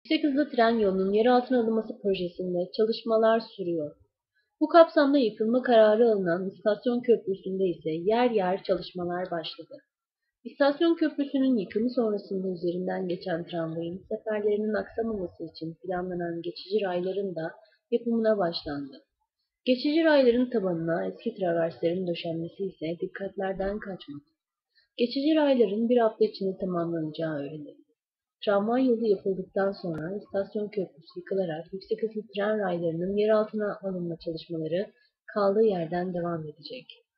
Yüksek hızlı tren yolunun yeraltına alınması projesinde çalışmalar sürüyor. Bu kapsamda yıkılma kararı alınan istasyon köprüsünde ise yer yer çalışmalar başladı. İstasyon köprüsünün yıkımı sonrasında üzerinden geçen tramvayın seferlerinin aksamaması için planlanan geçici rayların da yapımına başlandı. Geçici rayların tabanına eski traverslerin döşenmesi ise dikkatlerden kaçmadı. Geçici rayların bir hafta içinde tamamlanacağı öğrenildi. Tramvay yolu yapıldıktan sonra istasyon köprüsü yıkılarak yüksek hızlı tren raylarının yeraltına alınma çalışmaları kaldığı yerden devam edecek.